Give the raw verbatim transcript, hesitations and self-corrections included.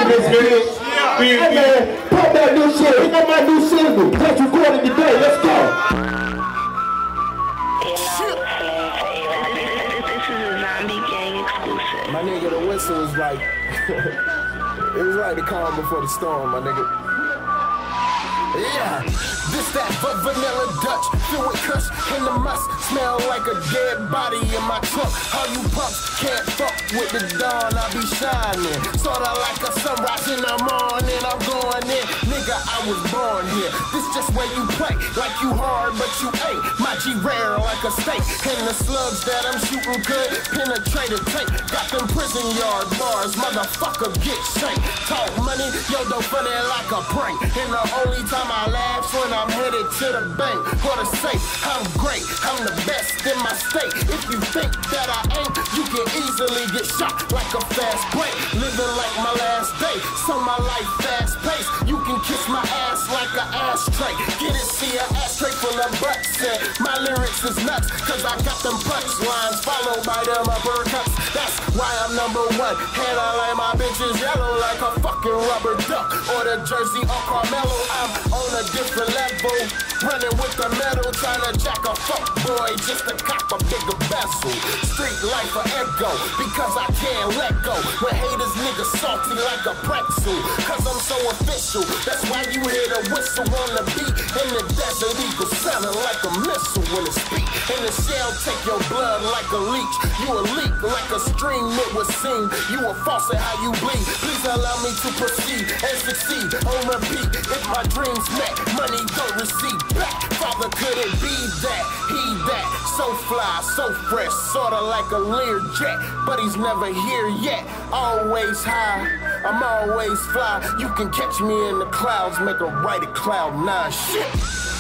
this video. Yeah. Hey man, pop that new shit. Pick up my new single. Just recorded today. Let's go. This is a Zombie Gang exclusive. My nigga, the whistle was like, it was like the calm before the storm, my nigga. Yeah, this that but vanilla Dutch, filled with kush in the must, smell like a dead body in my trunk. All you punks can't fuck with the dawn, I be shining. Sorta like a sunrise in the morning, I'm going in. Nigga, I was born here. This just where you play, like you hard but you ain't. My G rare like a steak, and the slugs that I'm shooting could penetrate a tank. Got them prison yard bars, motherfucker get shanked. Talk money, yo don't funny like a prank. And the only time I laugh when I'm headed to the bank for the safe. I'm great, I'm the best in my state. If you think that I ain't, you can easily get shot like a fast break. Living like my last day, so my life fast paced. You can kiss my ass like an ashtray. Get it, see an ashtray full of butts. And my lyrics is nuts, cause I got them punchlines followed by them uppercuts. That's why I'm number one. And I like my bitches yellow like a fucking rubber duck, or the Jersey or Carmelo. I'm on a different level, running with the metal, trying to jack a fuck boy just to cop a bigger vessel. Street life a echo, because I can't let go. When haters niggas salty like a pretzel, cause I'm so official. That's why you hear the whistle on the beat. In the desert eagle sounding like a missile when it speak. And the shell take your blood like a leech. You a leak like a stream, it would seem. You a faucet how you bleed. Please allow me to proceed and succeed on repeat. If my dreams met, money don't receive back. Father, could it be that, he that, so fly, so fresh, sorta like a Lear jet, but he's never here yet. Always high, I'm always fly. You can catch me in the clouds, make a right at cloud nine. Shit.